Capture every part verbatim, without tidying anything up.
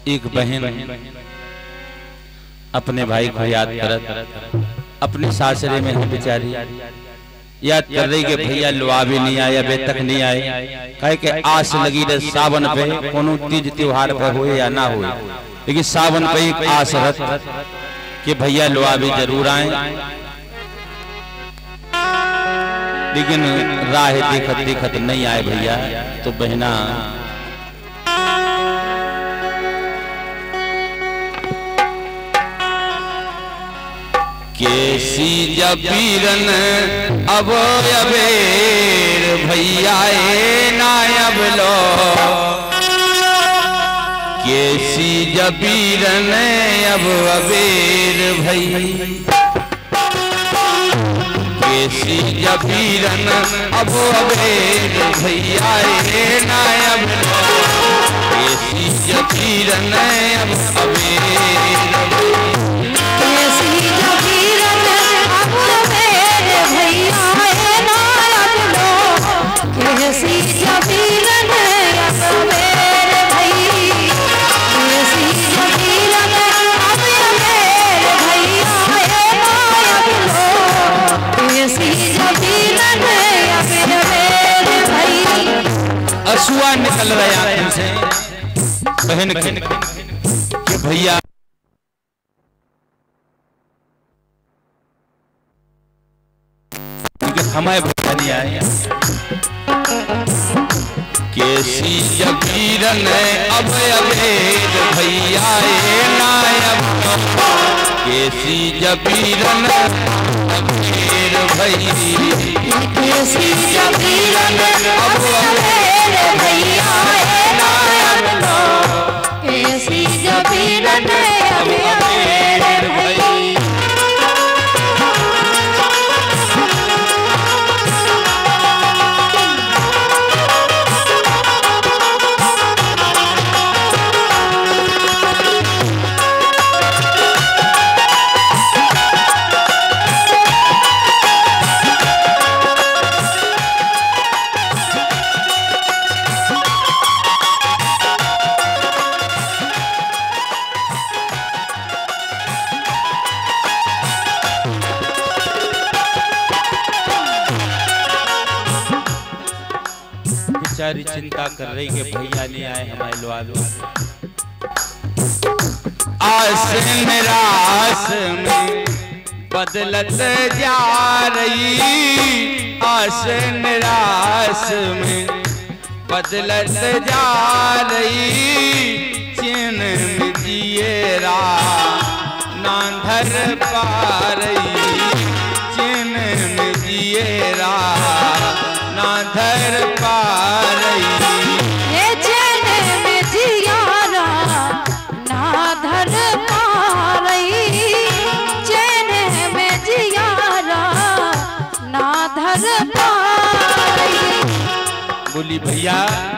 एक बहन अपने भाई को याद करत अपने सासरे में है बेचारी, याद कर रही कि भैया लुआ भी नहीं आया, अबे तक नहीं आए। कहे के आस लगी रहे सावन पे, कोनो तीज त्योहार पे हुए या ना हुए, लेकिन सावन पे एक आस रत कि भैया लुआ भी जरूर आए। लेकिन राह देखत देखत नहीं आए भैया। तो बहना केसी जबीरन अब अबेर भैया नायब लो, केसी जबीरन अब अबेर भैया, केसी जबीरन अब अबेर भैया नायब लो, केसी जबीरन अब अबेर असुआ निकल रहे आंखों से बहन के कि भैया हमारे भैया नहीं आए। केसी जबीरन अब अबेर भैया नायब, केसी जबीरन अबेर भैया, केसी जबीरन अब अबेर भैया नायब लो, केसी जबीरन अब अबेर भैया। बेचारी चिंता कर रही कि भैया नहीं आए हमारे लुआलू। आस निराश में बदलत जा रही, आस निराश में बदलत जा रही, चैन में जिए राह ना धर पा रही, चैन में जिए राह ना धर पा रही, ये चैन में जियारा ना धर पा रही, चैन में जियारा ना धर पा रही। बोली भैया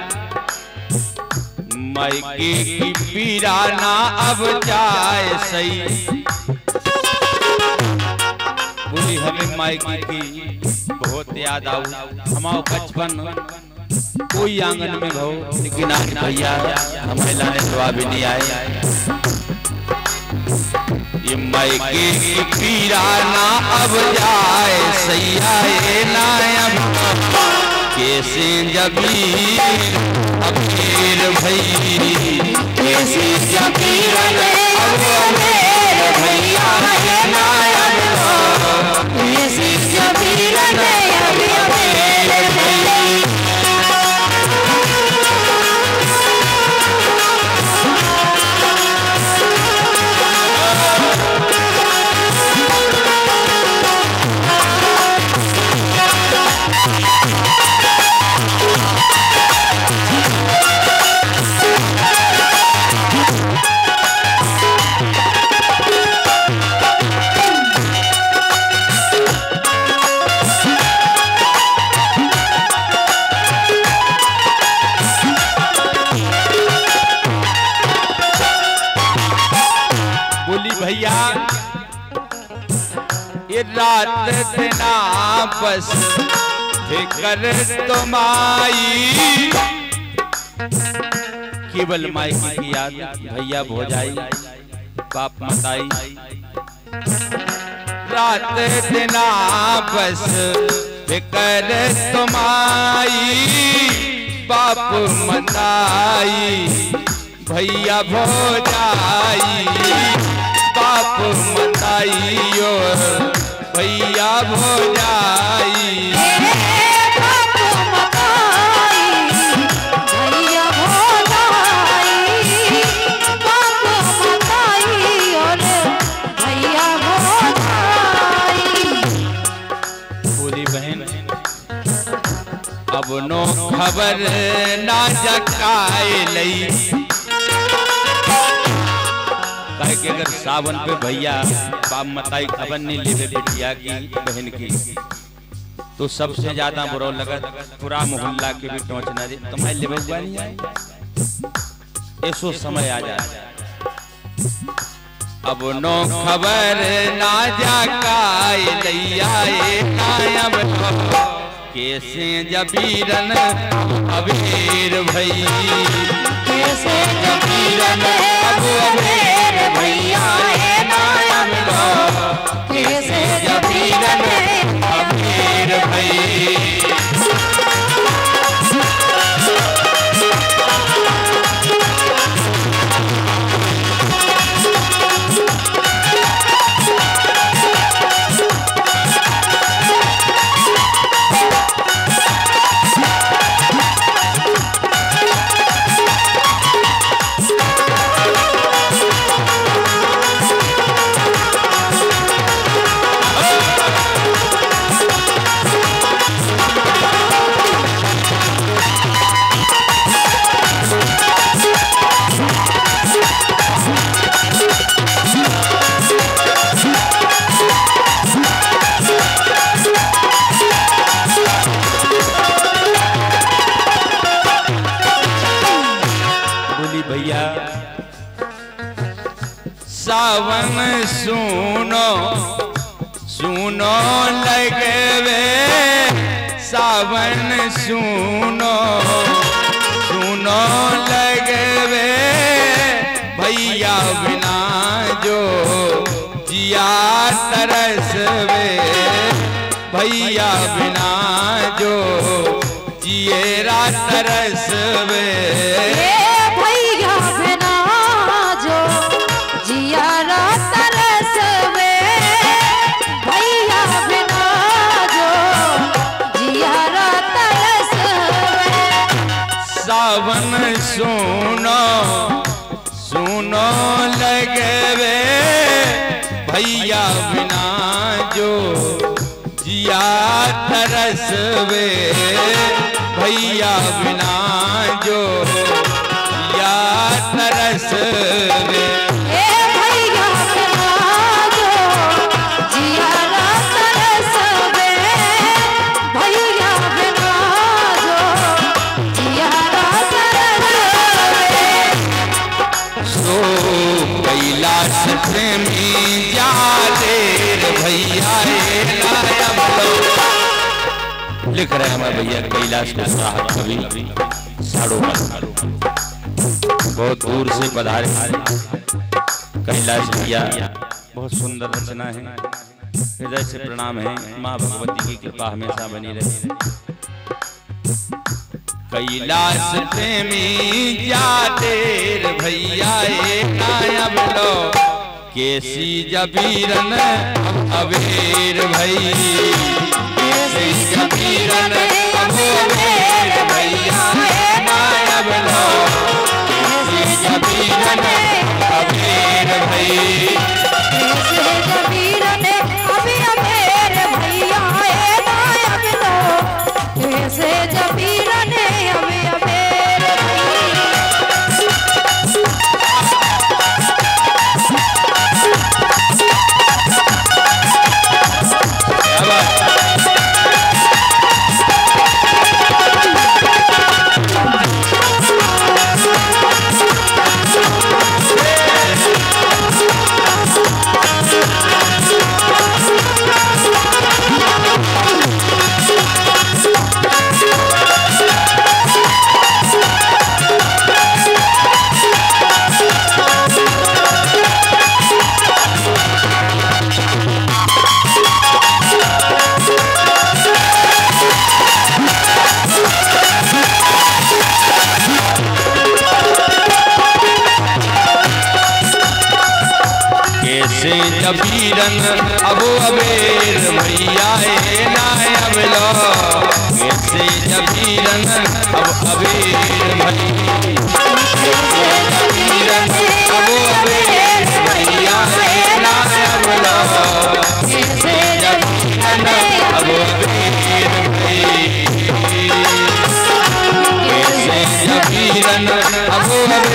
मायके की पीड़ा ना अब जाए सही, बोली हमें मायके की बहुत याद आऊ, हमारा बचपन कोई आंगन में भो, लेकिन आज भैया हमें लाने दुआ भी नहीं आए। ये मायके की पीड़ा ना अब जाए सैया नायब, कैसे जबीर अबेर भई, कैसे जबीर अब अबेर भैया नायब, कैसे जबीर अब अबेर भई। भैया ये रात दिन आपस फिकर तुम्हारी, केवल माई की याद भैया भोजाई बाप मताई रात दिना बस फिकर तुम्हारी बाप मताई भैया भोजाई बाप मताई और भैया भोजाई अब नो खबर ना जकाए लई कहे कि अगर सावन पे भैया बाप मताई खबर नहीं लेवे बिटिया की बहन की तो सबसे ज्यादा बुरा लगत पूरा मोहल्ला के भी टोचना दे तुम्हारे लेवे हुआ नहीं आए ऐसो समय आ जाए अब नो खबर ना जकाए लई नायब कैसे जबीरन अबेर भई कैसे जबीरन अब अबेर भैया नायब लो कैसे जबीरन अबेर भई सावन सुनो सुनो लगवे सावन सुनो सुनो लगवे भैया बिना जो जिया तरसवे भैया बिना जो जिएरा तरसवे सावन सुनो सुनो लगवे भैया बिना जो जिया तरसवे भैया बिना जो जिया तरसवे लिख रहे हैं हमारे भैया कैलाश के साहब कवि साड़ो बहुत दूर से पधारे कैलाश भैया बहुत सुंदर रचना है हृदय से प्रणाम है माँ भगवती की कृपा हमेशा बनी रहे कैलाश प्रेमी जातेर भैया नायब लो केसी जबीरन अबेर भई कैसे जबीरन अबेर भैया नायब लो कैसे जबीरन अबेर भई कैसे जबीरन अबेर भैया नायब लो कैसे जबीरन अबेर Oh, जबीरन अब अबेर भैया ना अब लो कैसे जबीरन अब अबेर अब अबेर भैया ना अब लो कैसे जबीरन अब अबेर कैसे जबीरन अब